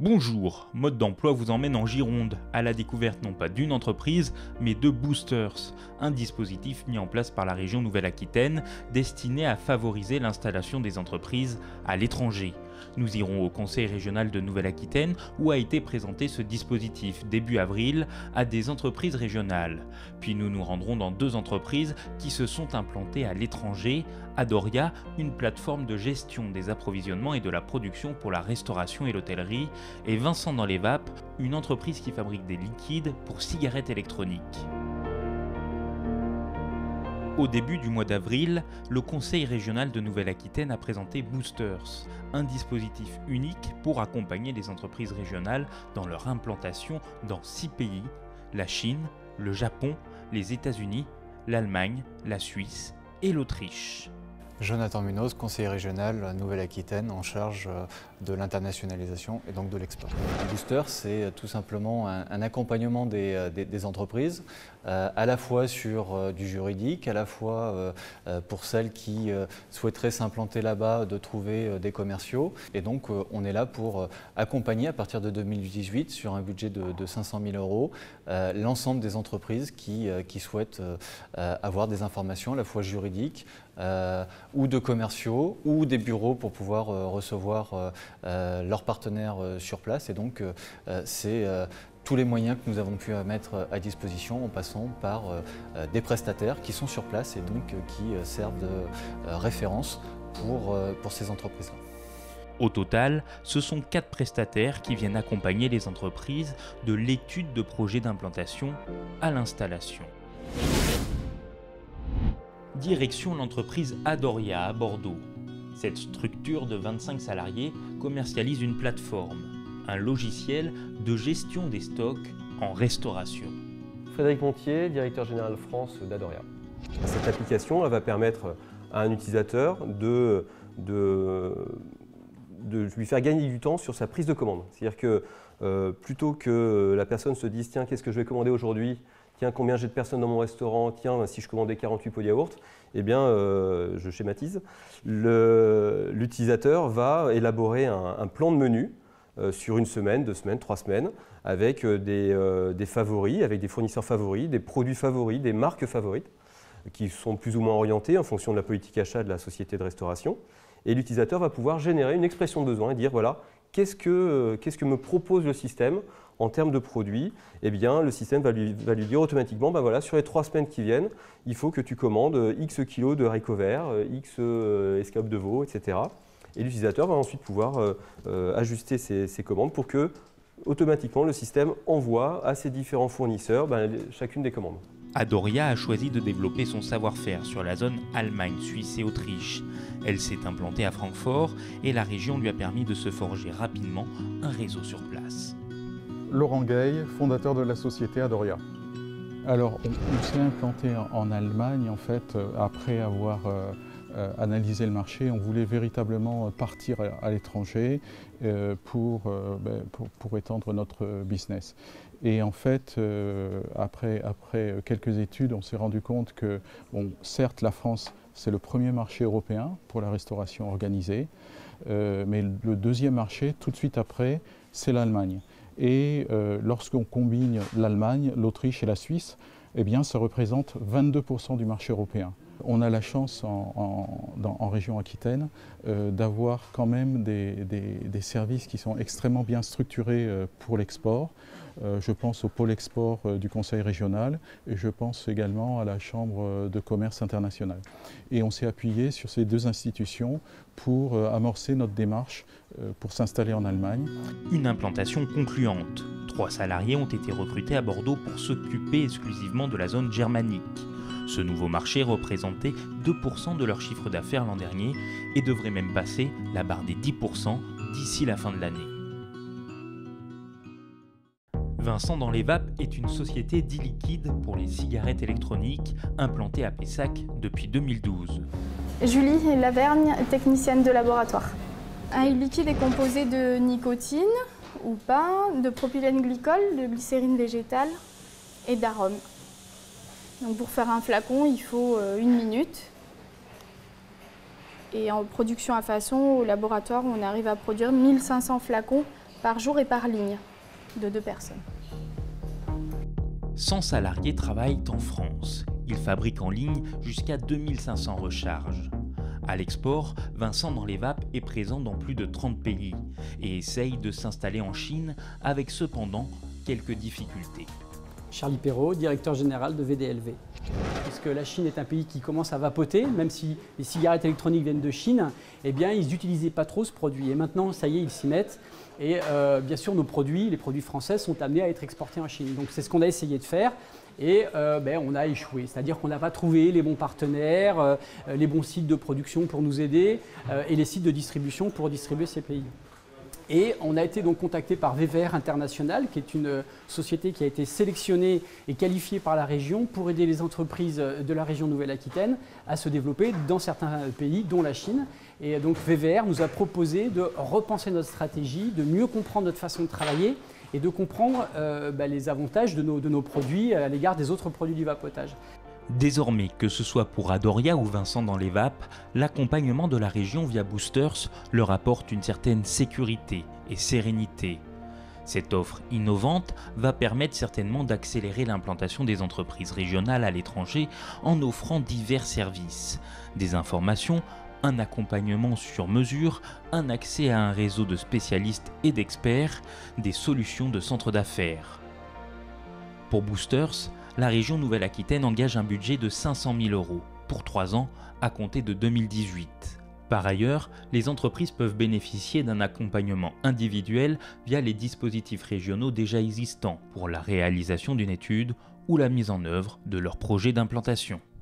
Bonjour, Mode d'emploi vous emmène en Gironde, à la découverte non pas d'une entreprise, mais de Boosters, un dispositif mis en place par la région Nouvelle-Aquitaine destiné à favoriser l'installation des entreprises à l'étranger. Nous irons au Conseil régional de Nouvelle-Aquitaine où a été présenté ce dispositif début avril à des entreprises régionales. Puis nous nous rendrons dans deux entreprises qui se sont implantées à l'étranger, Adoria, une plateforme de gestion des approvisionnements et de la production pour la restauration et l'hôtellerie, et Vincent dans les Vapes, une entreprise qui fabrique des liquides pour cigarettes électroniques. Au début du mois d'avril, le Conseil régional de Nouvelle-Aquitaine a présenté Boosters, un dispositif unique pour accompagner les entreprises régionales dans leur implantation dans 6 pays, la Chine, le Japon, les États-Unis, l'Allemagne, la Suisse et l'Autriche. Jonathan Munoz, conseiller régional à Nouvelle-Aquitaine en charge de l'internationalisation et donc de l'export. Booster, c'est tout simplement un accompagnement des entreprises, à la fois sur du juridique, à la fois pour celles qui souhaiteraient s'implanter là-bas, de trouver des commerciaux. Et donc on est là pour accompagner à partir de 2018 sur un budget de 500 000 € l'ensemble des entreprises qui souhaitent avoir des informations à la fois juridiques, ou de commerciaux ou des bureaux pour pouvoir recevoir leurs partenaires sur place. Et donc c'est tous les moyens que nous avons pu mettre à disposition en passant par des prestataires qui sont sur place et donc qui servent de référence pour ces entreprises-là. Au total, ce sont 4 prestataires qui viennent accompagner les entreprises de l'étude de projet d'implantation à l'installation. Direction l'entreprise Adoria à Bordeaux. Cette structure de 25 salariés commercialise une plateforme, un logiciel de gestion des stocks en restauration. Frédéric Montier, directeur général France d'Adoria. Cette application elle va permettre à un utilisateur de lui faire gagner du temps sur sa prise de commande. C'est-à-dire que plutôt que la personne se dise « tiens, qu'est-ce que je vais commander aujourd'hui ? Tiens, combien j'ai de personnes dans mon restaurant ? Tiens, si je commandais 48 pots de yaourt ?» Eh bien, je schématise, l'utilisateur va élaborer un plan de menu sur 1 semaine, 2 semaines, 3 semaines, avec des favoris, avec des fournisseurs favoris, des produits favoris, des marques favorites, qui sont plus ou moins orientés en fonction de la politique achat de la société de restauration. Et l'utilisateur va pouvoir générer une expression de besoin et dire voilà, qu'est-ce que me propose le système en termes de produits. Eh bien, le système va lui dire automatiquement, ben voilà, sur les 3 semaines qui viennent, il faut que tu commandes X kilos de haricots verts, X escalopes de veau, etc. Et l'utilisateur va ensuite pouvoir ajuster ses commandes pour que, automatiquement, le système envoie à ses différents fournisseurs chacune des commandes. Adoria a choisi de développer son savoir-faire sur la zone Allemagne, Suisse et Autriche. Elle s'est implantée à Francfort et la région lui a permis de se forger rapidement un réseau sur place. Laurent Gay, fondateur de la société Adoria. Alors, on s'est implanté en Allemagne, en fait, après avoir analysé le marché. On voulait véritablement partir à l'étranger pour étendre notre business. Et en fait, après quelques études, on s'est rendu compte que, bon, certes, la France, c'est le premier marché européen pour la restauration organisée, mais le deuxième marché, tout de suite après, c'est l'Allemagne. Et lorsqu'on combine l'Allemagne, l'Autriche et la Suisse, eh bien, ça représente 22% du marché européen. On a la chance en région Aquitaine d'avoir quand même des services qui sont extrêmement bien structurés pour l'export. Je pense au pôle export du Conseil régional et je pense également à la Chambre de commerce internationale. Et on s'est appuyé sur ces deux institutions pour amorcer notre démarche pour s'installer en Allemagne. Une implantation concluante. 3 salariés ont été recrutés à Bordeaux pour s'occuper exclusivement de la zone germanique. Ce nouveau marché représentait 2% de leur chiffre d'affaires l'an dernier et devrait même passer la barre des 10% d'ici la fin de l'année. Vincent dans les Vapes est une société d'e-liquide pour les cigarettes électroniques implantée à Pessac depuis 2012. Julie Lavergne, technicienne de laboratoire. Un e-liquide est composé de nicotine ou pas, de propylène glycol, de glycérine végétale et d'arômes. Donc pour faire un flacon, il faut 1 minute. Et en production à façon, au laboratoire, on arrive à produire 1500 flacons par jour et par ligne de 2 personnes. 100 salariés travaillent en France. Ils fabriquent en ligne jusqu'à 2500 recharges. À l'export, Vincent dans les Vapes est présent dans plus de 30 pays et essaye de s'installer en Chine avec cependant quelques difficultés. Charlie Perrault, directeur général de VDLV. Puisque la Chine est un pays qui commence à vapoter, même si les cigarettes électroniques viennent de Chine, eh bien ils n'utilisaient pas trop ce produit. Et maintenant, ça y est, ils s'y mettent. Et bien sûr, nos produits, les produits français, sont amenés à être exportés en Chine. Donc c'est ce qu'on a essayé de faire. Et on a échoué, c'est-à-dire qu'on n'a pas trouvé les bons partenaires, les bons sites de production pour nous aider et les sites de distribution pour distribuer ces pays. Et on a été donc contacté par VVR International, qui est une société qui a été sélectionnée et qualifiée par la région pour aider les entreprises de la région Nouvelle-Aquitaine à se développer dans certains pays, dont la Chine. Et donc VVR nous a proposé de repenser notre stratégie, de mieux comprendre notre façon de travailler et de comprendre les avantages de nos produits à l'égard des autres produits du vapotage. Désormais, que ce soit pour Adoria ou Vincent dans les Vapes, l'accompagnement de la région via Boosters leur apporte une certaine sécurité et sérénité. Cette offre innovante va permettre certainement d'accélérer l'implantation des entreprises régionales à l'étranger en offrant divers services, des informations, un accompagnement sur mesure, un accès à un réseau de spécialistes et d'experts, des solutions de centres d'affaires. Pour Boosters, la région Nouvelle-Aquitaine engage un budget de 500 000 € pour 3 ans à compter de 2018. Par ailleurs, les entreprises peuvent bénéficier d'un accompagnement individuel via les dispositifs régionaux déjà existants pour la réalisation d'une étude ou la mise en œuvre de leur projet d'implantation.